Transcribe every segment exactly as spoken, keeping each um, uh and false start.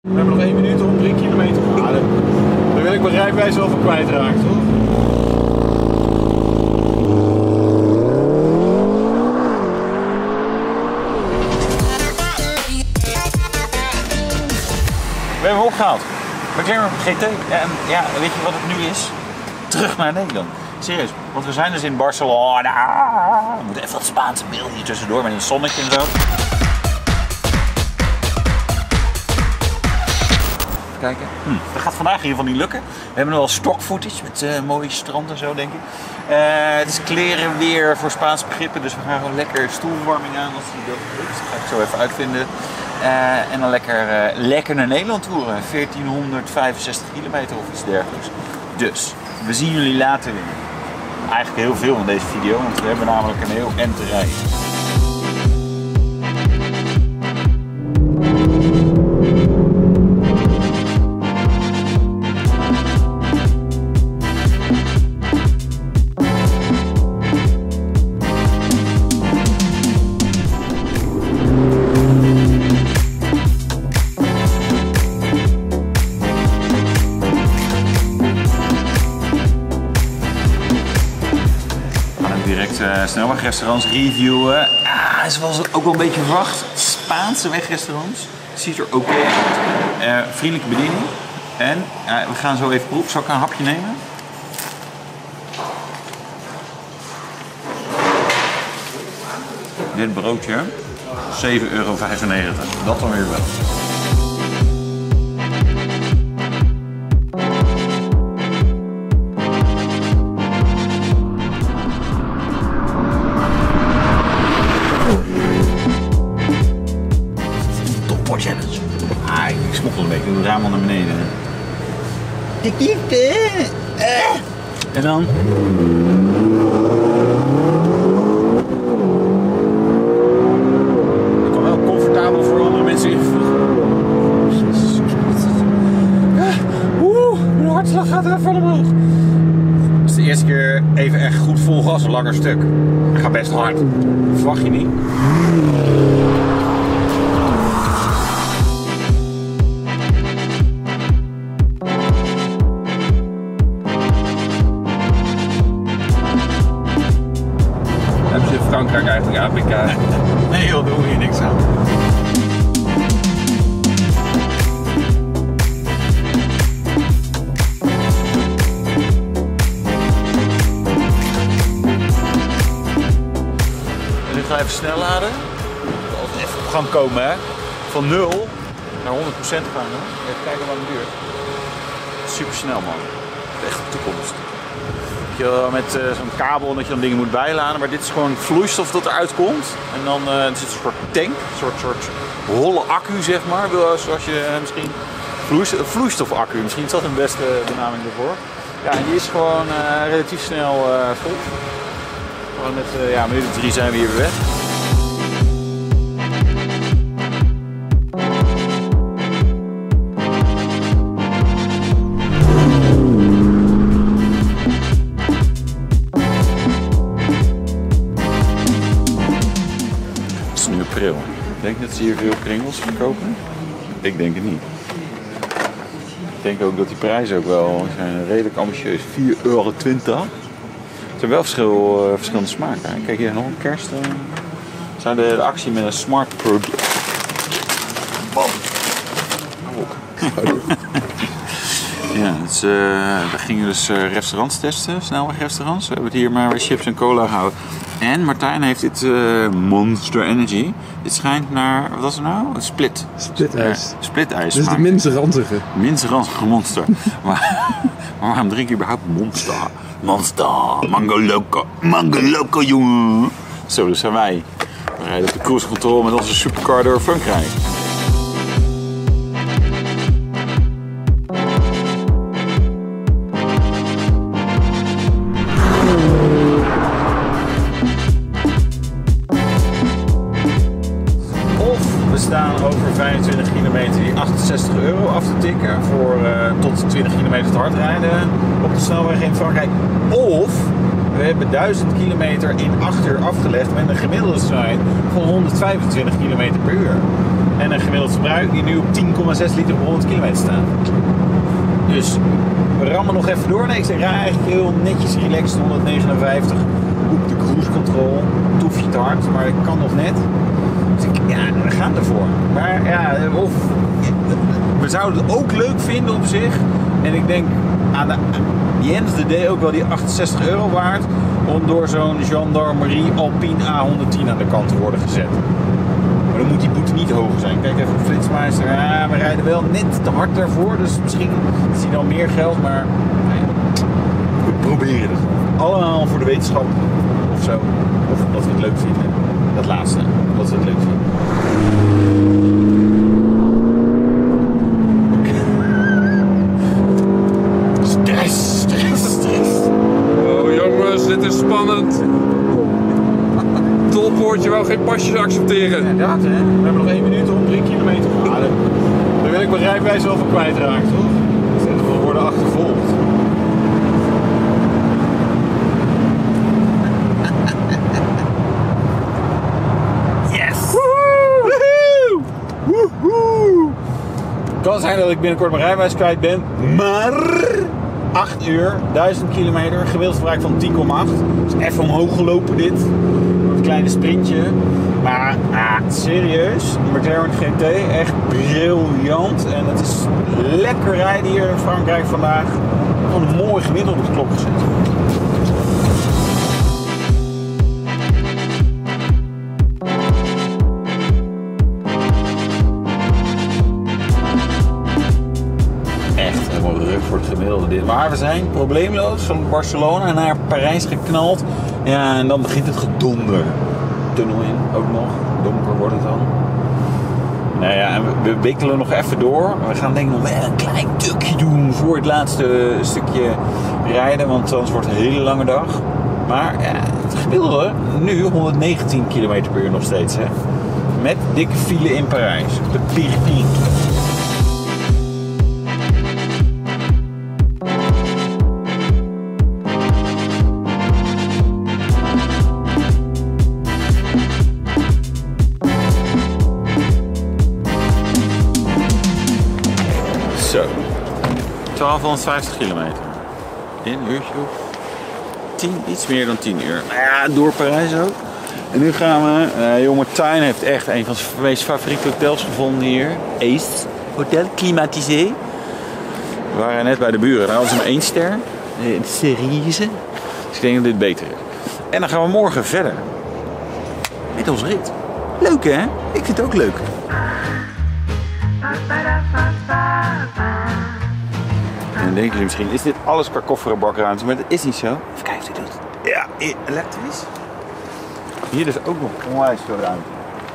We hebben nog één minuut om drie kilometer te halen. Dan wil ik mijn rijbewijs wel van kwijtraken, toch? We hebben hem opgehaald. McLaren G T. En ja, weet je wat het nu is? Terug naar Nederland. Serieus, want we zijn dus in Barcelona. We moeten even wat Spaanse beelden hier tussendoor met een zonnetje en zo. Even kijken. Hm, dat gaat vandaag in ieder geval niet lukken. We hebben nog wel stock footage met uh, mooie strand en zo, denk ik. Uh, het is kleren weer voor Spaanse begrippen, dus we gaan gewoon lekker stoelverwarming aan als die dat lukt. Dat ga ik zo even uitvinden. Uh, en dan lekker, uh, lekker naar Nederland toeren. veertienhonderdvijfenzestig kilometer of iets dergelijks. Dus, we zien jullie later weer. Eigenlijk heel veel in deze video, want we hebben namelijk een heel end te rijden. Direct uh, snelwegrestaurants reviewen. Ah, is wel ook wel een beetje verwacht. Spaanse wegrestaurants. Ziet er oké okay uit. Uh, vriendelijke bediening. En uh, we gaan zo even proeven. Zal ik een hapje nemen? Dit broodje. zeven euro vijfennegentig. Dat dan weer wel. Ah, ik smokkel een beetje, ik doe het raam al naar beneden. En dan? Ik kan wel comfortabel voor andere mensen invullen. Oeh, mijn hartslag gaat er even omhoog. Dat is de eerste keer even echt goed vol gas, een langer stuk. Hij gaat best hard. Dat verwacht je niet. Frankrijk eigenlijk A P K. Nee joh, daar hoef je niks aan. En nu ga ik even snel laden. Als we even op gang komen, hè. Van nul naar honderd procent gaan. Hè. Even kijken wat het duurt. Super snel man. Echt de toekomst. Met uh, zo'n kabel en dat je dan dingen moet bijladen, maar dit is gewoon vloeistof dat eruit komt. En dan uh, er zit een soort tank, een soort, soort holle accu zeg maar, zoals je uh, misschien vloeistof, vloeistofaccu, misschien is dat een beste benaming ervoor. Ja, en die is gewoon uh, relatief snel uh, vol. Gewoon met uh, ja, minuut drie zijn we hier weer weg. Ik denk dat ze hier veel kringels verkopen. Ik denk het niet. Ik denk ook dat die prijzen ook wel zijn redelijk ambitieus. vier euro twintig. Er zijn wel verschil, uh, verschillende smaken. Kijk hier nog een kerst. Uh, zijn de, de actie met een smart product. Bam. Ja, dus, uh, we gingen dus uh, restaurants testen, snelwegrestaurants. We hebben het hier maar weer chips en cola gehouden. En Martijn heeft dit uh, Monster Energy. Dit schijnt naar, wat was het nou? Split. Split-ijs. Uh, Split-ijs. Dit is de minst ranzige. Minst ranzige Monster. maar, maar waarom drink je überhaupt Monster? Monster, Mango Loco. Mango Loco, jongen. Zo, dus zijn wij. We rijden op de cruise control met onze supercar door Frankrijk. Over vijfentwintig kilometer die achtenzestig euro af te tikken voor uh, tot twintig kilometer te hard rijden op de snelweg in Frankrijk. Of we hebben duizend kilometer in acht uur afgelegd met een gemiddelde snelheid van honderdvijfentwintig kilometer per uur. En een gemiddeld verbruik die nu op tien komma zes liter per honderd kilometer staat. Dus we rammen nog even door. Nee, ik zeg, ja, eigenlijk heel netjes relaxed, honderdnegenenvijftig. Op de cruise control. Toefje te hard, maar ik kan nog net. Dus ik, ja, we gaan ervoor. Maar ja, of we zouden het ook leuk vinden op zich. En ik denk aan de the end of the day ook wel die achtenzestig euro waard. Om door zo'n Gendarmerie Alpine A honderdtien aan de kant te worden gezet. Maar dan moet die boete niet hoger zijn. Kijk even op Flitsmeister. Ja, we rijden wel net te hard daarvoor. Dus misschien is die dan meer geld. Maar nee, we proberen het. Allemaal voor de wetenschap. Of zo. Of omdat we het leuk vinden. Dat laatste. Omdat we het leuk vinden. Stress, stress, stress. Oh jongens, dit is spannend. Tolpoortje wou geen pasjes accepteren. Inderdaad, hè. We hebben nog één minuut om drie kilometer te gaan. Dan wil ik mijn rijbewijs wel van kwijtraken, toch? We worden achtervolgd. Yes! Woehoe! Woehoe! Het kan zijn dat ik binnenkort mijn rijbewijs kwijt ben, maar acht uur, duizend kilometer, gemiddeld verbruik van tien komma acht. Dus even omhoog gelopen dit. Een kleine sprintje. Maar ah, serieus, de McLaren G T echt briljant. En het is lekker rijden hier in Frankrijk vandaag. Gewoon een mooi gemiddeld op de klok gezet. Echt helemaal druk voor het gemiddelde dit. Maar we zijn probleemloos van Barcelona naar Parijs geknald. Ja, en dan begint het gedonder. Tunnel in, ook nog. Donker wordt het dan. Nou ja, en we, we wikkelen nog even door. We gaan denk ik nog wel een klein tukje doen voor het laatste stukje rijden. Want anders wordt het een hele lange dag. Maar ja, het gemiddelde nu honderdnegentien kilometer per uur nog steeds. Hè. Met dikke file in Parijs. De Piripiri. Zo, twaalfhonderdvijftig kilometer. In een uurtje of tien, iets meer dan tien uur. Nou ja, door Parijs ook. En nu gaan we, uh, jongen Martijn heeft echt een van zijn meest favoriete hotels gevonden hier. Ace Hotel Climatisé. We waren net bij de buren, daar hadden ze maar één ster. Een Cerise. Dus ik denk dat dit beter is. En dan gaan we morgen verder. Met ons rit. Leuk hè? Ik vind het ook leuk. En dan denken jullie misschien, is dit alles qua koffer en bakruimte? Maar dat is niet zo. Even kijken of dit doet. Ja, elektrisch. Hier is ook nog onwijs veel ruimte.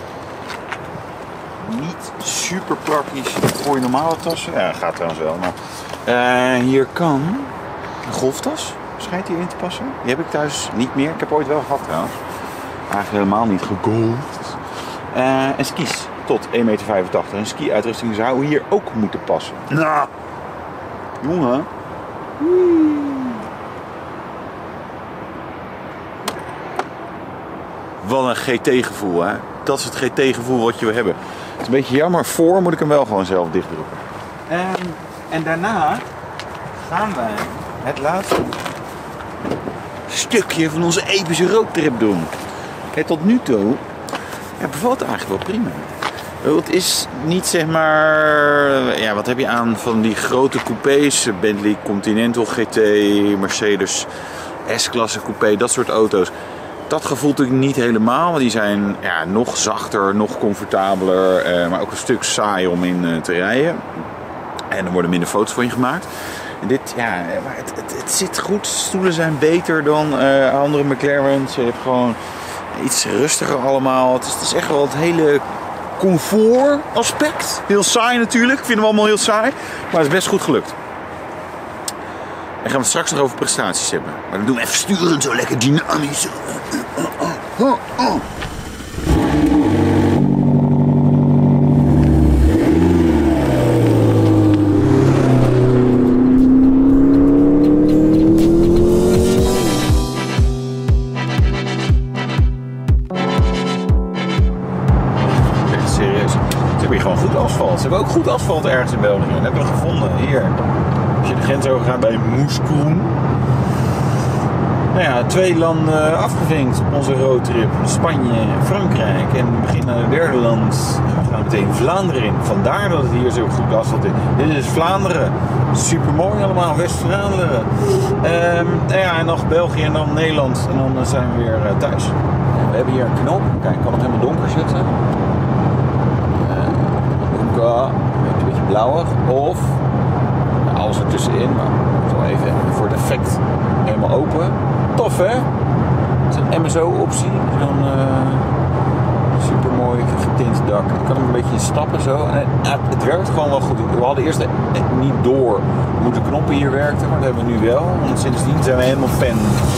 Niet super praktisch voor je normale tassen. Ja, gaat trouwens wel. Maar uh, hier kan een golftas. Schijnt hierin te passen. Die heb ik thuis niet meer. Ik heb ooit wel gehad trouwens. Eigenlijk helemaal niet gegolfd. Uh, en skis tot één meter vijfentachtig. Een ski-uitrusting zou hier ook moeten passen. Nou, jongen. Wat een G T-gevoel, hè. Dat is het G T-gevoel wat je wil hebben. Het is een beetje jammer. Voor moet ik hem wel gewoon zelf dichtdrukken. En, en daarna gaan wij het laatste stukje van onze epische roadtrip doen. Kijk, tot nu toe ja, bevalt het eigenlijk wel prima. Het is niet zeg maar, ja, wat heb je aan van die grote coupés, Bentley Continental G T, Mercedes S-klasse coupé, dat soort auto's. Dat gevoel natuurlijk niet helemaal, want die zijn ja, nog zachter, nog comfortabeler, eh, maar ook een stuk saaier om in uh, te rijden. En er worden minder foto's van je gemaakt. En dit, ja, maar het, het, het zit goed. Stoelen zijn beter dan uh, andere McLaren's. Je hebt gewoon iets rustiger allemaal. Het is, het is echt wel het hele comfort aspect. Heel saai natuurlijk. Ik vind hem allemaal heel saai. Maar het is best goed gelukt. En gaan we het straks nog over prestaties hebben. Maar dan doen we even sturen, zo lekker dynamisch. Oh, oh, oh. asfalt ergens in België. Dat hebben we gevonden, hier. Als je de grens overgaat bij Moeskroen. Nou ja, twee landen afgevinkt op onze roadtrip. Spanje en Frankrijk. En we beginnen naar het derde land. We gaan meteen Vlaanderen in. Vandaar dat het hier zo goed asfalt is. Dit is Vlaanderen. Super mooi allemaal, West-Vlaanderen. Um, nou ja, en nog België en dan Nederland. En dan zijn we weer uh, thuis. En we hebben hier een knop. Kijk, ik kan het helemaal donker zetten. Uh, donker. Een beetje blauwig. Of nou, alles ertussenin. Maar zo even voor het effect helemaal open. Tof hè? Het is een M S O-optie. Zo'n uh, super mooi getint dak. Ik kan hem een beetje stappen zo. En het, het werkt gewoon wel goed. We hadden eerst niet door hoe de knoppen hier werkten, maar dat hebben we nu wel. Want sindsdien zijn we helemaal fan.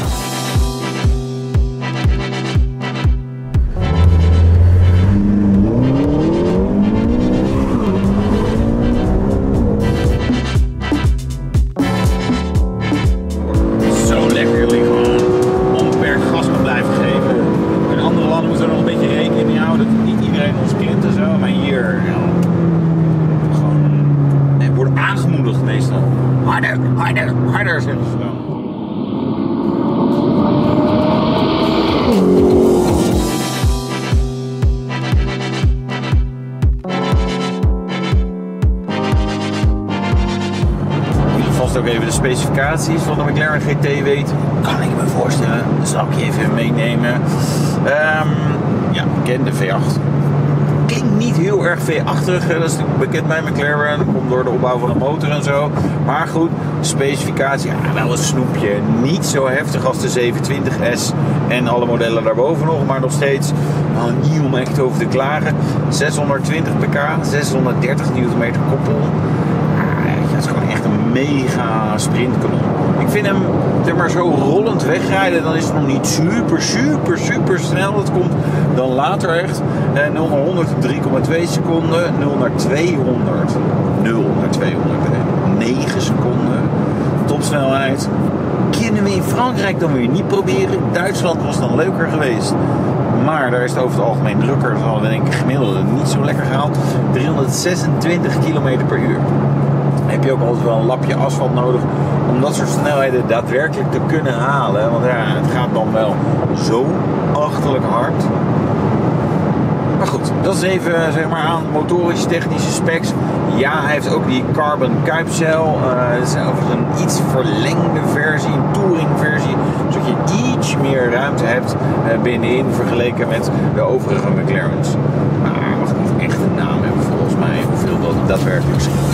Harder, harder, harder, zeggen ze dan. Jullie vast ook even de specificaties van de McLaren G T weten. Kan ik me voorstellen. Dan zal ik je even meenemen. Um, ja, bekende V acht. Klinkt niet heel erg V achtig, dat is natuurlijk bekend bij McLaren, dat komt door de opbouw van de motor en zo. Maar goed, specificatie, ja, wel een snoepje. Niet zo heftig als de zevenhonderdtwintig S en alle modellen daarboven nog, maar nog steeds nou, niet om echt over te klagen. zeshonderdtwintig pk, zeshonderddertig newtonmeter koppel. Ja, het is gewoon echt een mega sprintkanon. Ik vind hem zeg maar, zo rollend wegrijden, dan is het nog niet super, super, super snel. Dat komt dan later echt. nul naar honderd in drie komma twee seconden. nul naar tweehonderd. nul naar tweehonderd. negen seconden. Topsnelheid. Kunnen we in Frankrijk dan weer niet proberen. In Duitsland was het dan leuker geweest. Maar daar is het over het algemeen drukker. Dat hadden we denk ik gemiddeld niet zo lekker gehaald. driehonderdzesentwintig kilometer per uur. Heb je ook altijd wel een lapje asfalt nodig om dat soort snelheden daadwerkelijk te kunnen halen. Want ja, het gaat dan wel zo achterlijk hard. Maar goed, dat is even zeg maar aan motorische technische specs. Ja, hij heeft ook die carbon kuipcel. Uh, het is overigens een iets verlengde versie, een touring versie. Zodat je iets meer ruimte hebt uh, binnenin vergeleken met de overige McLaren's. Maar hij mag niet echt een naam hebben volgens mij, hoeveel dat daadwerkelijk scheelt.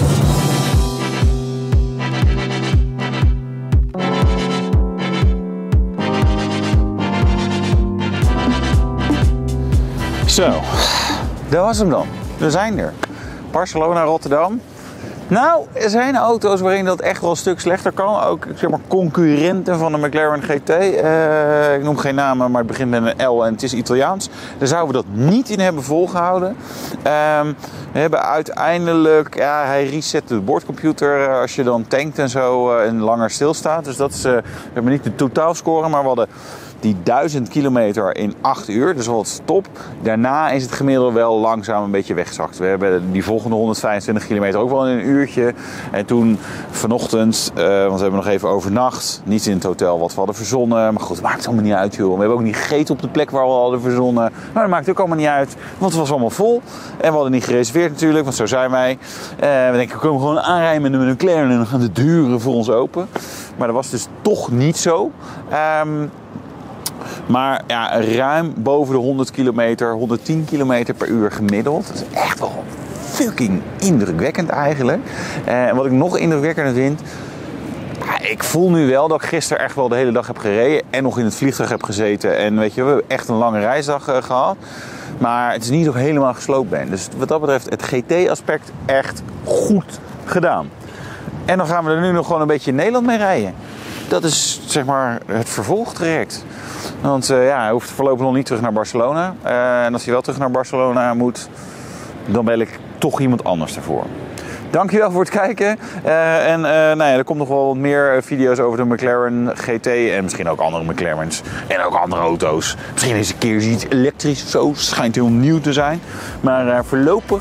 Zo, dat was hem dan. We zijn er. Barcelona, Rotterdam. Nou, er zijn auto's waarin dat echt wel een stuk slechter kan. Ook zeg maar, concurrenten van de McLaren G T. Uh, ik noem geen namen, maar het begint met een L en het is Italiaans. Daar zouden we dat niet in hebben volgehouden. Um, we hebben uiteindelijk... Ja, hij reset de boordcomputer uh, als je dan tankt en zo uh, en langer stilstaat. Dus dat is... Uh, we hebben niet de totaalscore, maar we hadden... die duizend kilometer in acht uur, dus wat is top. Daarna is het gemiddelde wel langzaam een beetje weggezakt. We hebben die volgende honderdvijfentwintig kilometer ook wel in een uurtje. En toen vanochtend, uh, want we hebben nog even overnacht, niet in het hotel wat we hadden verzonnen. Maar goed, het maakt allemaal niet uit, joh. We hebben ook niet gegeten op de plek waar we hadden verzonnen. Maar dat maakt ook allemaal niet uit, want het was allemaal vol. En we hadden niet gereserveerd natuurlijk, want zo zijn wij. Uh, we denken, we komen gewoon aanrijden met een McLaren en dan gaan de deuren voor ons open. Maar dat was dus toch niet zo. Um, Maar ja, ruim boven de honderd kilometer, honderdtien kilometer per uur gemiddeld. Dat is echt wel fucking indrukwekkend eigenlijk. En wat ik nog indrukwekkender vind... Ja, ik voel nu wel dat ik gisteren echt wel de hele dag heb gereden. En nog in het vliegtuig heb gezeten. En weet je, we hebben echt een lange reisdag uh, gehad. Maar het is niet dat ik helemaal gesloopt ben. Dus wat dat betreft het G T-aspect echt goed gedaan. En dan gaan we er nu nog gewoon een beetje in Nederland mee rijden. Dat is zeg maar het vervolgtraject. Want uh, ja, hij hoeft voorlopig nog niet terug naar Barcelona. Uh, en als hij wel terug naar Barcelona moet, dan bel ik toch iemand anders ervoor. Dankjewel voor het kijken. Uh, en uh, nou ja, er komt nog wel wat meer video's over de McLaren G T. En misschien ook andere McLaren's. En ook andere auto's. Misschien eens een keer iets elektrisch of zo. Schijnt heel nieuw te zijn. Maar uh, voorlopig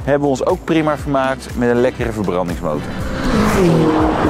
hebben we ons ook prima vermaakt met een lekkere verbrandingsmotor.